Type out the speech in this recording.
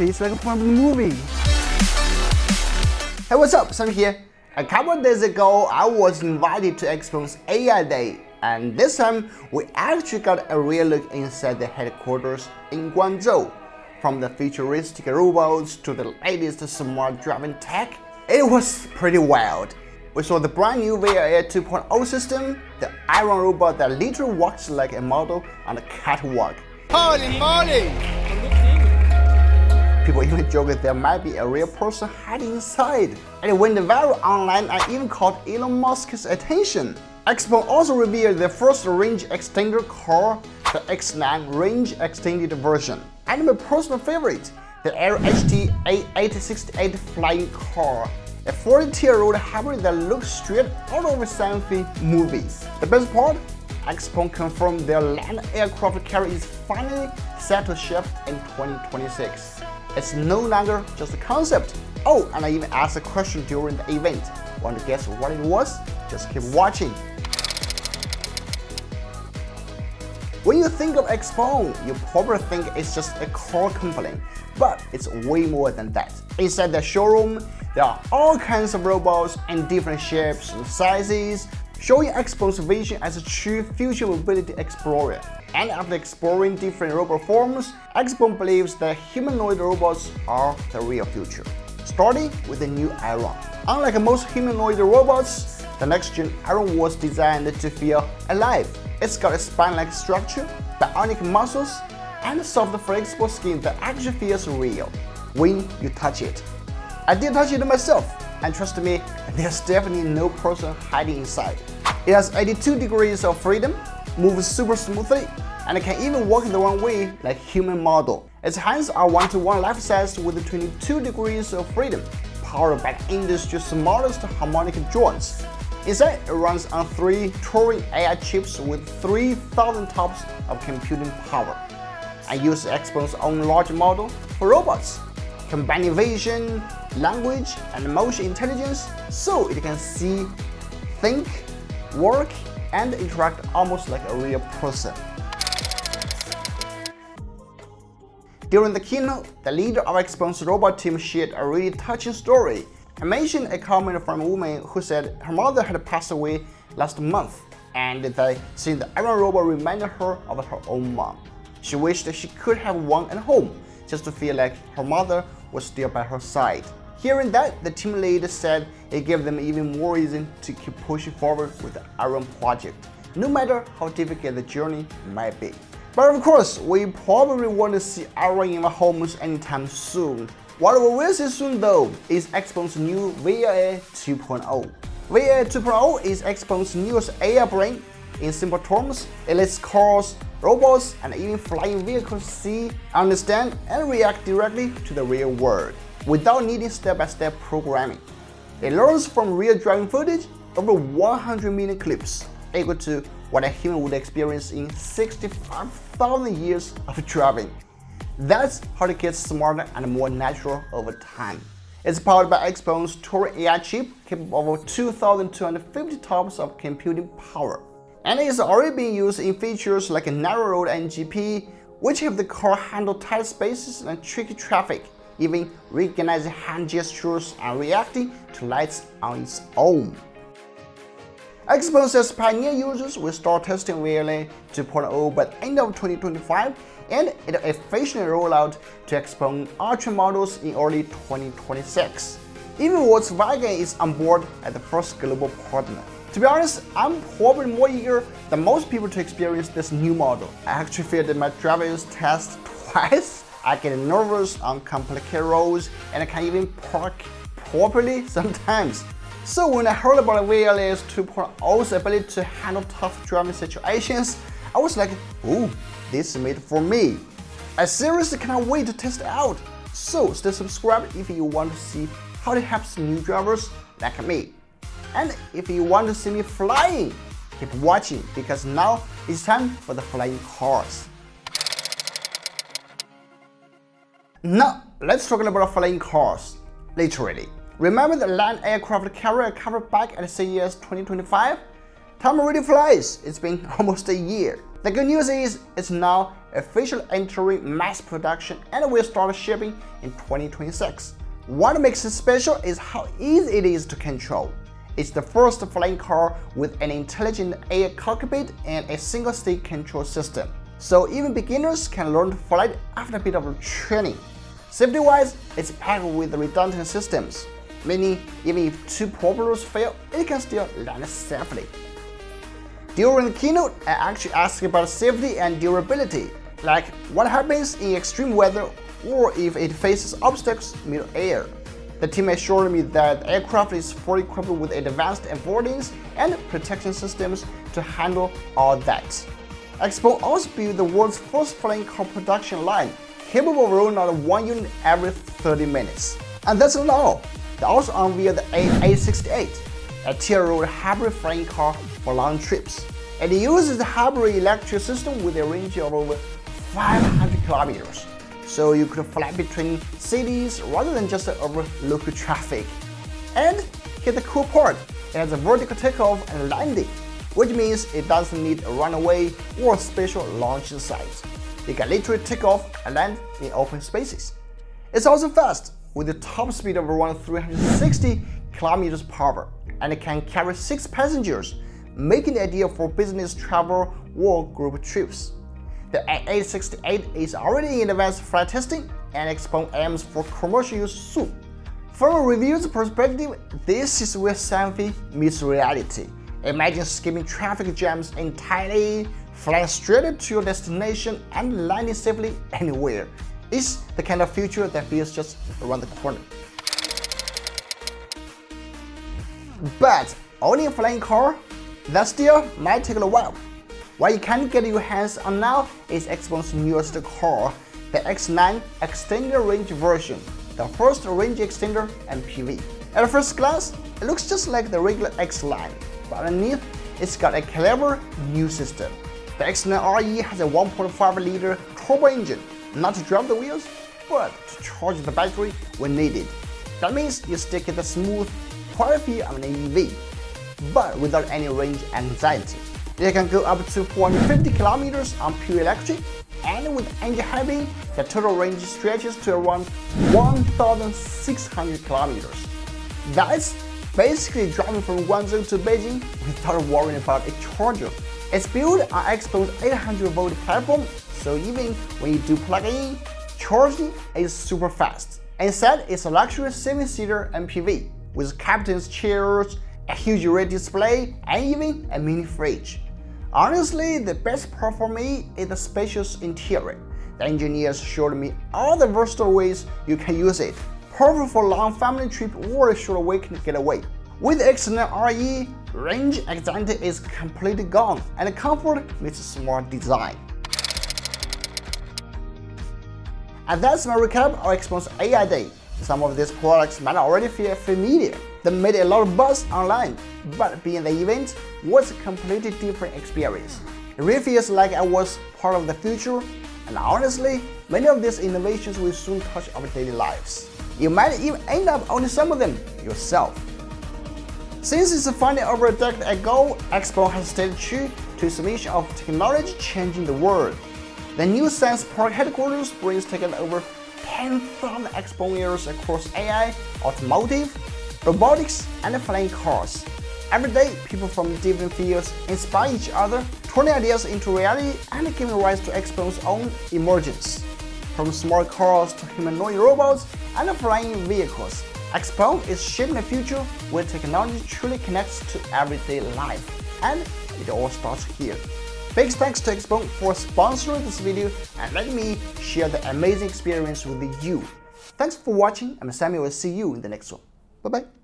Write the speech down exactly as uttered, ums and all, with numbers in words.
reality. It's like from a movie. Hey, what's up? Sami here. A couple of days ago, I was invited to XPENG's A I Day, and this time we actually got a real look inside the headquarters in Guangzhou. From the futuristic robots to the latest smart driving tech, it was pretty wild. We saw the brand new AeroHT A two point oh system, the iron robot that literally walks like a model on a catwalk. Holy moly! People even joke that there might be a real person hiding inside. And it went viral online and even caught Elon Musk's attention. XPENG also revealed their first range extender car, the X nine range extended version. And my personal favorite, the AeroHT A eight sixty-eight Flying Car, a forty-year-old hybrid that looks straight out of a sci-fi movies. The best part? XPENG confirmed their land aircraft carrier is finally set to ship in twenty twenty-six. It's no longer just a concept. Oh, and I even asked a question during the event. Want to guess what it was? Just keep watching. When you think of XPENG, you probably think it's just a car company, but it's way more than that. Inside the showroom, there are all kinds of robots in different shapes and sizes, showing XPENG's vision as a true future mobility explorer. And after exploring different robot forms, XPENG believes that humanoid robots are the real future. Starting with the new AeroHT. Unlike most humanoid robots, the next-gen AeroHT was designed to feel alive. It's got a spine-like structure, bionic muscles, and a soft, flexible skin that actually feels real when you touch it. I did touch it myself, and trust me, there's definitely no person hiding inside. It has eighty-two degrees of freedom, moves super smoothly, and it can even walk the wrong way like human model. Its hands are one to one life size with twenty-two degrees of freedom, powered by the industry's smallest harmonic joints. Inside, it runs on three Turing A I chips with three thousand tops of computing power, and uses XPENG's own large model for robots, combining vision, language, and motion intelligence so it can see, think, work, and interact almost like a real person. During the keynote, the leader of XPENG's robot team shared a really touching story. I mentioned a comment from a woman who said her mother had passed away last month, and that seeing the iron robot reminded her of her own mom. She wished that she could have one at home, just to feel like her mother was still by her side. Hearing that, the team leader said it gave them even more reason to keep pushing forward with the AeroHT project, no matter how difficult the journey might be. But of course, we probably want to see AeroHT in our homes anytime soon. What we will see soon though is XPENG's new AeroHT two point oh. AeroHT two point oh is XPENG's newest A I brain. In simple terms, it lets cars, robots, and even flying vehicles see, understand, and react directly to the real world, without needing step-by-step programming. It learns from real driving footage, over one hundred million clips, equal to what a human would experience in sixty-five thousand years of driving. That's how it gets smarter and more natural over time. It's powered by XPENG's Turing A I chip, capable of over two thousand two hundred fifty tops of computing power. And it is already being used in features like a narrow road N G P, which help the car handle tight spaces and tricky traffic, even recognizing hand gestures and reacting to lights on its own. XPENG says pioneer users will start testing AeroHT two point oh by the end of twenty twenty-five, and it will officially roll out to XPENG Ultra models in early twenty twenty-six. Even Volkswagen is on board as the first global partner. To be honest, I'm probably more eager than most people to experience this new model. I actually feel that my driver's test twice. I get nervous on complicated roads, and I can't even park properly sometimes. So when I heard about AeroHT two point oh's ability to handle tough driving situations, I was like, ooh, this is made for me. I seriously cannot wait to test it out. So stay subscribed if you want to see how it helps new drivers like me. And if you want to see me flying, keep watching, because now it's time for the flying cars. Now, let's talk about flying cars, literally. Remember the land aircraft carrier covered back at C E S twenty twenty-five? Time really flies, it's been almost a year. The good news is it's now officially entering mass production and will start shipping in twenty twenty-six. What makes it special is how easy it is to control. It's the first flying car with an intelligent air cockpit and a single-stick control system, so even beginners can learn to fly after a bit of training. Safety-wise, it's packed with redundant systems, meaning even if two propellers fail, it can still land safely. During the keynote, I actually asked about safety and durability, like what happens in extreme weather or if it faces obstacles mid-air. The team assured me that the aircraft is fully equipped with advanced avoidance and protection systems to handle all that. XPENG also built the world's first flying car production line, capable of rolling out one unit every thirty minutes. And that's not all. They also unveiled the A eight sixty-eight, a tilt-rotor hybrid flying car for long trips. It uses the hybrid electric system with a range of over five hundred kilometers, so you could fly between cities rather than just over local traffic. And here's the cool part, it has a vertical takeoff and landing, which means it doesn't need a runway or special launching site. You can literally take off and land in open spaces. It's also fast, with a top speed of around three hundred sixty kilometers per hour, and it can carry six passengers, making it ideal for business travel or group trips. The A eight sixty-eight is already in advanced flight testing, and XPENG aims for commercial use soon. From a reviewer's perspective, this is where sci-fi meets reality. Imagine skipping traffic jams entirely, flying straight to your destination, and landing safely anywhere. It's the kind of future that feels just around the corner. But owning a flying car, that still might take a while. What you can get your hands on now is XPENG's newest car, the X nine Extended Range version, the first range extender M P V. At first glance, it looks just like the regular X line, but underneath, it's got a clever new system. The X nine R E has a one point five liter turbo engine, not to drive the wheels, but to charge the battery when needed. That means you still get the smooth quality of an E V, but without any range anxiety. It can go up to four hundred fifty kilometers on pure electric, and with engine heavy, the total range stretches to around one thousand six hundred kilometers. That's basically driving from Guangzhou to Beijing without worrying about a charger. It's built on XPENG's eight hundred volt platform, so even when you do plug in, charging is super fast. Inside, it's a luxury seven-seater M P V with captain's chairs, a huge red display, and even a mini fridge. Honestly, the best part for me is the spacious interior. The engineers showed me all the versatile ways you can use it, perfect for long family trip or a short weekend getaway. With the X nine R E, range anxiety is completely gone, and the comfort meets smart design. And that's my recap of XPENG's A I Day. Some of these products might already feel familiar. They made a lot of buzz online, but being the event was a completely different experience. It really feels like I was part of the future, and honestly, many of these innovations will soon touch our daily lives. You might even end up owning some of them yourself. Since its founding over a decade ago, XPENG has stayed true to its mission of technology changing the world. The new Science Park headquarters brings together over ten thousand XPENGers across A I, automotive, robotics, and flying cars. Every day, people from different fields inspire each other, turning ideas into reality and giving rise to XPENG's own emergence. From smart cars to humanoid robots and flying vehicles, XPENG is shaping a future where technology truly connects to everyday life. And it all starts here. Big thanks to XPENG for sponsoring this video and letting me share the amazing experience with you. Thanks for watching. I'm Sami. We'll see you in the next one. Bye bye.